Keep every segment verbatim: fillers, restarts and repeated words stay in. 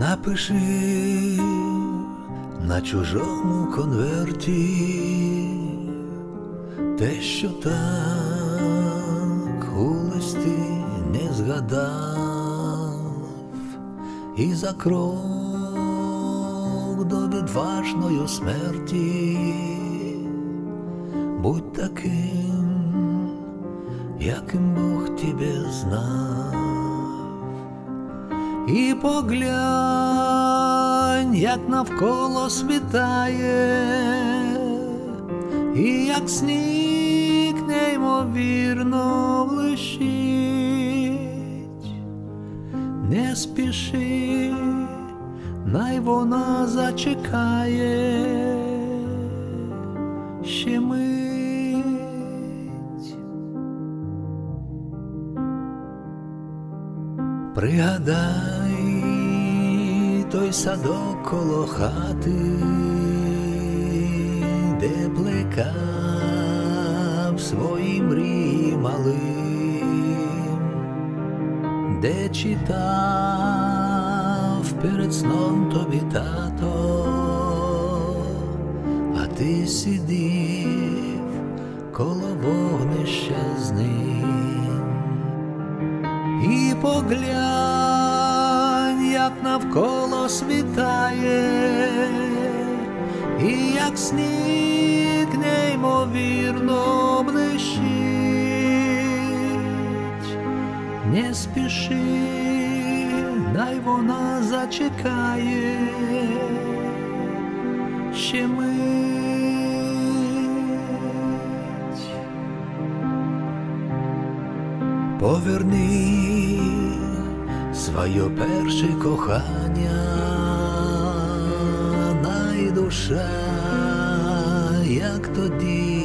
Напиши на чужому конверті те, що так у листі не згадав, і за крок до відважної смерті будь таким, яким Бог тебе знав. І поглянь, як навколо світає, і як сніг неймовірно блищить. Не спіши, най вона зачекає ще мить. Пригадай той садок коло хати, де плекав свої мрії малим, де читав перед сном тобі тато, а ти сидів коло вогнища з ним. І поглянь, як навколо світає, і як сніг неймовірно блищить. Не спіши, най вона зачекає ще мить. Поверни своє перше кохання, най душа, як тоді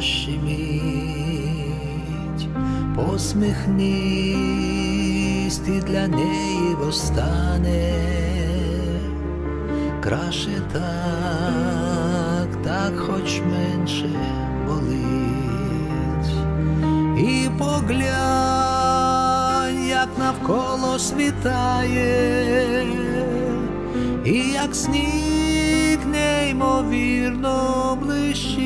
защемить. Посміхнись ти для неї востаннє, краще так, так хоч менше болить. І поглянь, як навколо світає, і як сніг неймовірно блищить.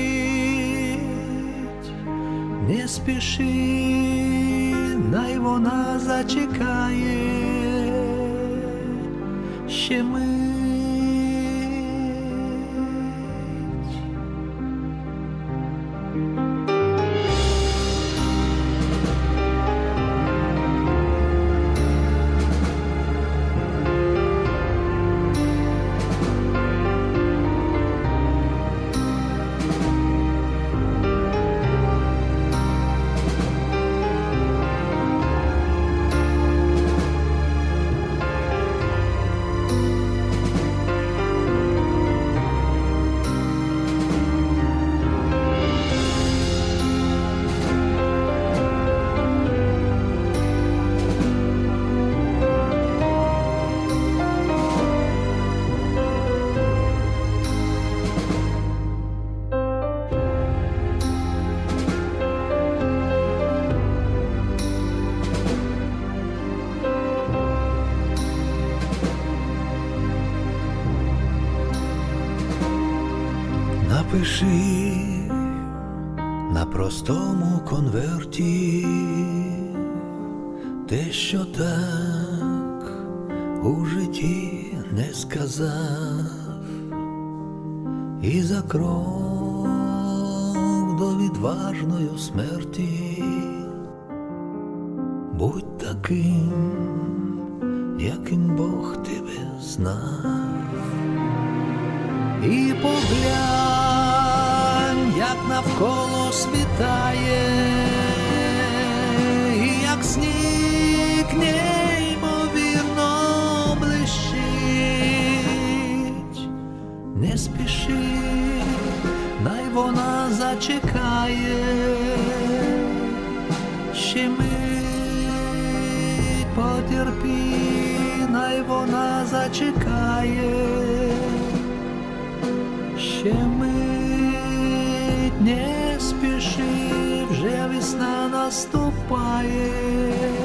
Не спіши, най вона зачекає ще мить. Напиши на простому конверті те, що так у житті не сказав, і за крок до відважної смерті будь таким, яким Бог тебе знав. І поглянь, як навколо світає, і як сніг неймовірно блищить. Не спіши, най вона зачекає ще мить. Потерпі, най вона зачекає ще мить. Не спіши, вже весна наступає.